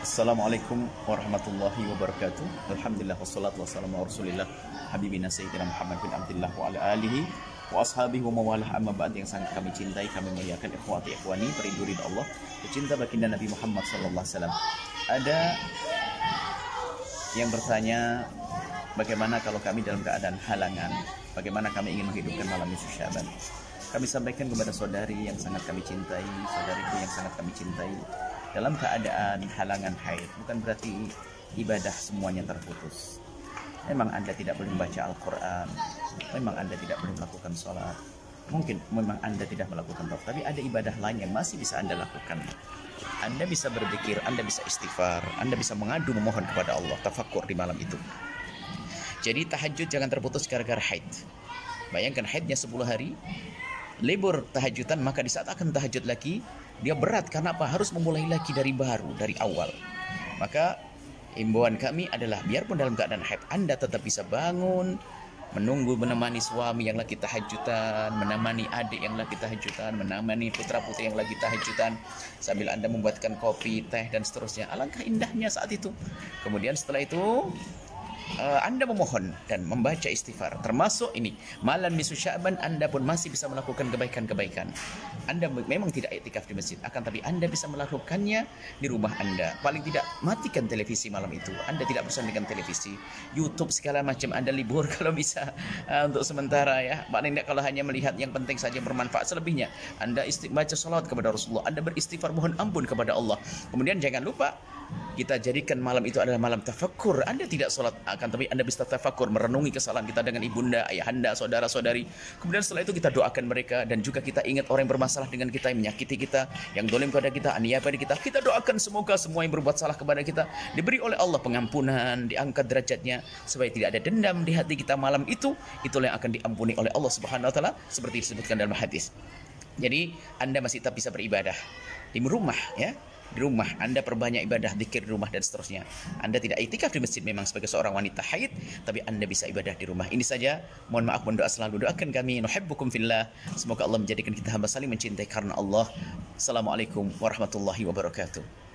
Assalamualaikum warahmatullahi wabarakatuh. Alhamdulillah wassalatu wassalamu ala Rasulillah habibina sayyidina Muhammad bin Abdullah wa ala alihi wa ashabihi wa mawalah, amma ba'd. Yang sangat kami cintai, kami muliakan, ikhwati ikhwani, perindu ridha Allah, pecinta baginda Nabi Muhammad sallallahu alaihi wasallam. Ada yang bertanya, bagaimana kalau kami dalam keadaan halangan? Bagaimana kami ingin menghidupkan malam nisfu Sya'ban? Kami sampaikan kepada saudari yang sangat kami cintai, saudariku yang sangat kami cintai, dalam keadaan halangan haid bukan berarti ibadah semuanya terputus. Memang Anda tidak boleh membaca Al-Quran, memang Anda tidak boleh melakukan sholat, mungkin memang Anda tidak melakukan tawaf, tapi ada ibadah lain yang masih bisa Anda lakukan. Anda bisa berzikir, Anda bisa istighfar, Anda bisa mengadu memohon kepada Allah, tafakur di malam itu. Jadi tahajud jangan terputus gara-gara haid. Bayangkan haidnya 10 hari, libur tahajudan, maka di saat akan tahajud lagi dia berat. Karena apa? Harus memulai lagi dari baru, dari awal. Maka imbauan kami adalah biarpun dalam keadaan haid, Anda tetap bisa bangun, menunggu, menemani suami yang lagi tahajudan, menemani adik yang lagi tahajudan, menemani putra-putri yang lagi tahajudan, sambil Anda membuatkan kopi, teh, dan seterusnya. Alangkah indahnya saat itu. Kemudian setelah itu Anda memohon dan membaca istighfar. Termasuk ini malam nisfu Sya'ban, Anda pun masih bisa melakukan kebaikan-kebaikan. Anda memang tidak iktikaf di masjid, akan tapi Anda bisa melakukannya di rumah Anda. Paling tidak matikan televisi malam itu. Anda tidak bersama dengan televisi, YouTube segala macam Anda libur kalau bisa, untuk sementara ya. Paling tidak kalau hanya melihat yang penting saja, bermanfaat. Selebihnya Anda baca salawat kepada Rasulullah, Anda beristighfar, mohon ampun kepada Allah. Kemudian jangan lupa kita jadikan malam itu adalah malam tafakkur. Anda tidak sholat, akan tapi Anda bisa tafakkur, merenungi kesalahan kita dengan ibunda, ayahanda, saudara-saudari. Kemudian setelah itu kita doakan mereka, dan juga kita ingat orang yang bermasalah dengan kita, yang menyakiti kita, yang dolim kepada kita, aniaya pada kita. Kita doakan semoga semua yang berbuat salah kepada kita diberi oleh Allah pengampunan, diangkat derajatnya, supaya tidak ada dendam di hati kita malam itu. Itulah yang akan diampuni oleh Allah Subhanahu wa taala, seperti disebutkan dalam hadis. Jadi Anda masih tetap bisa beribadah di rumah ya. Di rumah Anda perbanyak ibadah, zikir di rumah dan seterusnya. Anda tidak iktikaf di masjid memang sebagai seorang wanita haid, tapi Anda bisa ibadah di rumah. Ini saja. Mohon maaf, mohon doa selalu. Doakan kami, nuhibbukum fillah. Semoga Allah menjadikan kita hamba saling mencintai karena Allah. Assalamualaikum warahmatullahi wabarakatuh.